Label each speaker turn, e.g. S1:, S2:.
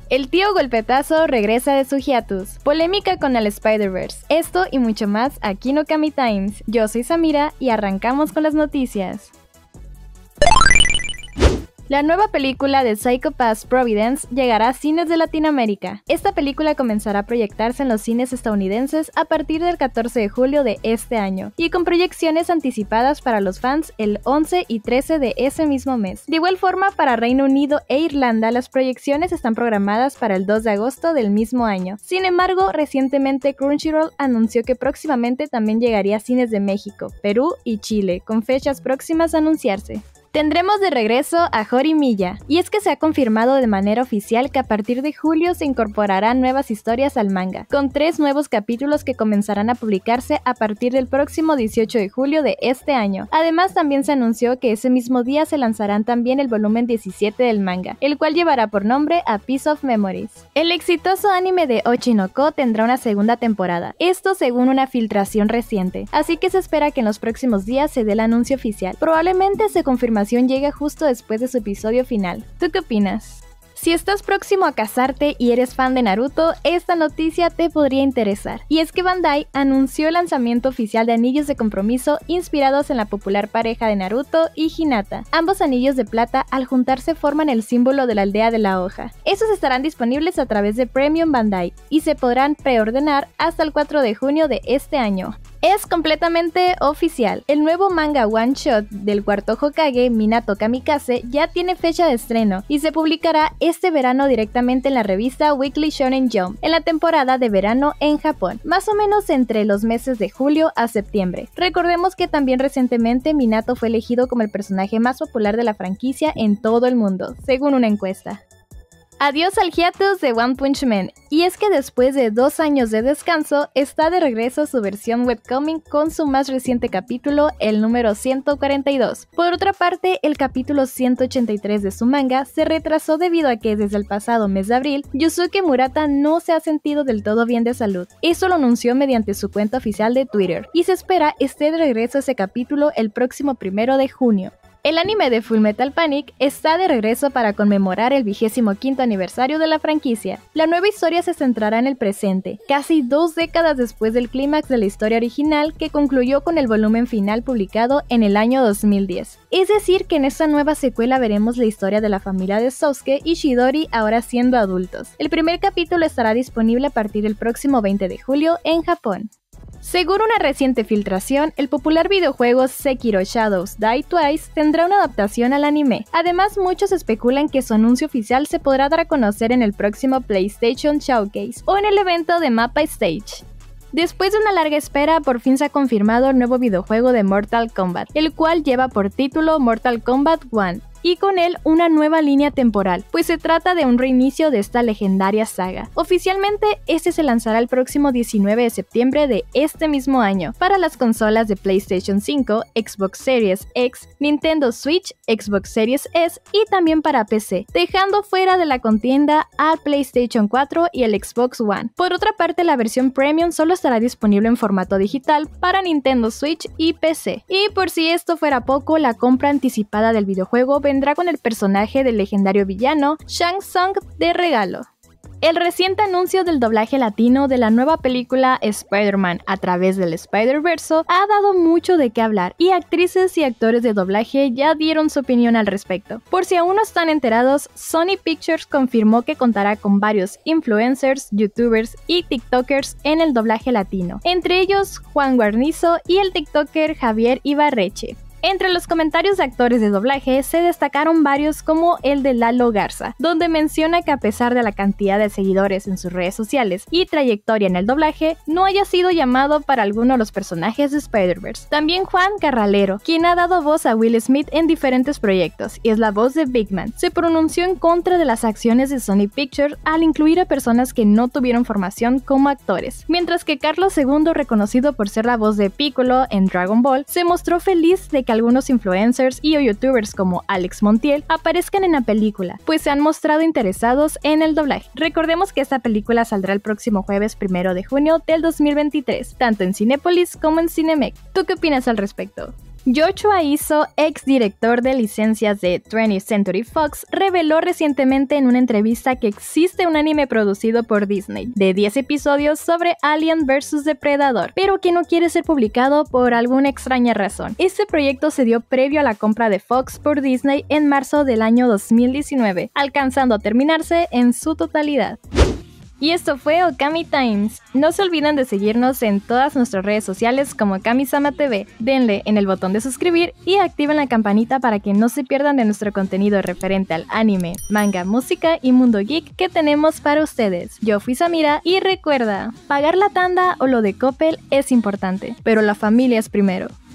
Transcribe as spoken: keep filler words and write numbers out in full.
S1: El tío Golpetazo regresa de su hiatus. Polémica con el Spider-Verse. Esto y mucho más aquí en Okami Times. Yo soy Samira y arrancamos con las noticias. La nueva película de Psycho Pass Providence llegará a cines de Latinoamérica. Esta película comenzará a proyectarse en los cines estadounidenses a partir del catorce de julio de este año, y con proyecciones anticipadas para los fans el once y trece de ese mismo mes. De igual forma, para Reino Unido e Irlanda, las proyecciones están programadas para el dos de agosto del mismo año. Sin embargo, recientemente Crunchyroll anunció que próximamente también llegaría a cines de México, Perú y Chile, con fechas próximas a anunciarse. Tendremos de regreso a Horimiya, y es que se ha confirmado de manera oficial que a partir de julio se incorporarán nuevas historias al manga, con tres nuevos capítulos que comenzarán a publicarse a partir del próximo dieciocho de julio de este año. Además, también se anunció que ese mismo día se lanzarán también el volumen diecisiete del manga, el cual llevará por nombre A Piece of Memories. El exitoso anime de Ochinoko tendrá una segunda temporada, esto según una filtración reciente, así que se espera que en los próximos días se dé el anuncio oficial. Probablemente se confirmación llega justo después de su episodio final. ¿Tú qué opinas? Si estás próximo a casarte y eres fan de Naruto, esta noticia te podría interesar. Y es que Bandai anunció el lanzamiento oficial de anillos de compromiso inspirados en la popular pareja de Naruto y Hinata. Ambos anillos de plata al juntarse forman el símbolo de la aldea de la hoja. Estos estarán disponibles a través de Premium Bandai y se podrán preordenar hasta el cuatro de junio de este año. Es completamente oficial. El nuevo manga one shot del cuarto Hokage, Minato Kamikaze, ya tiene fecha de estreno y se publicará este verano directamente en la revista Weekly Shonen Jump, en la temporada de verano en Japón, más o menos entre los meses de julio a septiembre. Recordemos que también recientemente Minato fue elegido como el personaje más popular de la franquicia en todo el mundo, según una encuesta. Adiós al hiatus de One Punch Man, y es que después de dos años de descanso, está de regreso su versión webcomic con su más reciente capítulo, el número ciento cuarenta y dos. Por otra parte, el capítulo ciento ochenta y tres de su manga se retrasó debido a que desde el pasado mes de abril, Yusuke Murata no se ha sentido del todo bien de salud. Eso lo anunció mediante su cuenta oficial de Twitter, y se espera esté de regreso ese capítulo el próximo primero de junio. El anime de Fullmetal Panic está de regreso para conmemorar el vigésimo quinto aniversario de la franquicia. La nueva historia se centrará en el presente, casi dos décadas después del clímax de la historia original que concluyó con el volumen final publicado en el año dos mil diez. Es decir, que en esta nueva secuela veremos la historia de la familia de Sousuke y Chidori ahora siendo adultos. El primer capítulo estará disponible a partir del próximo veinte de julio en Japón. Según una reciente filtración, el popular videojuego Sekiro Shadows Die Twice tendrá una adaptación al anime. Además, muchos especulan que su anuncio oficial se podrá dar a conocer en el próximo PlayStation Showcase o en el evento de Mappa Stage. Después de una larga espera, por fin se ha confirmado el nuevo videojuego de Mortal Kombat, el cual lleva por título Mortal Kombat uno. Y con él una nueva línea temporal, pues se trata de un reinicio de esta legendaria saga. Oficialmente, este se lanzará el próximo diecinueve de septiembre de este mismo año para las consolas de PlayStation cinco, Xbox Series X, Nintendo Switch, Xbox Series S y también para P C, dejando fuera de la contienda al PlayStation cuatro y el Xbox One. Por otra parte, la versión Premium solo estará disponible en formato digital para Nintendo Switch y P C. Y por si esto fuera poco, la compra anticipada del videojuego vendrá con el personaje del legendario villano Shang Tsung de regalo. El reciente anuncio del doblaje latino de la nueva película Spider-Man a través del Spider-Verse ha dado mucho de qué hablar, y actrices y actores de doblaje ya dieron su opinión al respecto. Por si aún no están enterados, Sony Pictures confirmó que contará con varios influencers, youtubers y tiktokers en el doblaje latino, entre ellos Juan Guarnizo y el tiktoker Javier Ibarreche. Entre los comentarios de actores de doblaje se destacaron varios como el de Lalo Garza, donde menciona que a pesar de la cantidad de seguidores en sus redes sociales y trayectoria en el doblaje, no haya sido llamado para alguno de los personajes de Spider-Verse. También Juan Carralero, quien ha dado voz a Will Smith en diferentes proyectos y es la voz de Big Man, se pronunció en contra de las acciones de Sony Pictures al incluir a personas que no tuvieron formación como actores, mientras que Carlos segundo, reconocido por ser la voz de Piccolo en Dragon Ball, se mostró feliz de que algunos influencers y o youtubers como Alex Montiel aparezcan en la película, pues se han mostrado interesados en el doblaje. Recordemos que esta película saldrá el próximo jueves primero de junio del dos mil veintitrés, tanto en Cinépolis como en Cinemex. ¿Tú qué opinas al respecto? Yoshua Iso, ex director de licencias de twentieth Century Fox, reveló recientemente en una entrevista que existe un anime producido por Disney de diez episodios sobre Alien versus Depredador, pero que no quiere ser publicado por alguna extraña razón. Este proyecto se dio previo a la compra de Fox por Disney en marzo del año dos mil diecinueve, alcanzando a terminarse en su totalidad. Y esto fue Okami Times. No se olviden de seguirnos en todas nuestras redes sociales como Kamisama T V. Denle en el botón de suscribir y activen la campanita para que no se pierdan de nuestro contenido referente al anime, manga, música y mundo geek que tenemos para ustedes. Yo fui Samira y recuerda, pagar la tanda o lo de Coppel es importante, pero la familia es primero.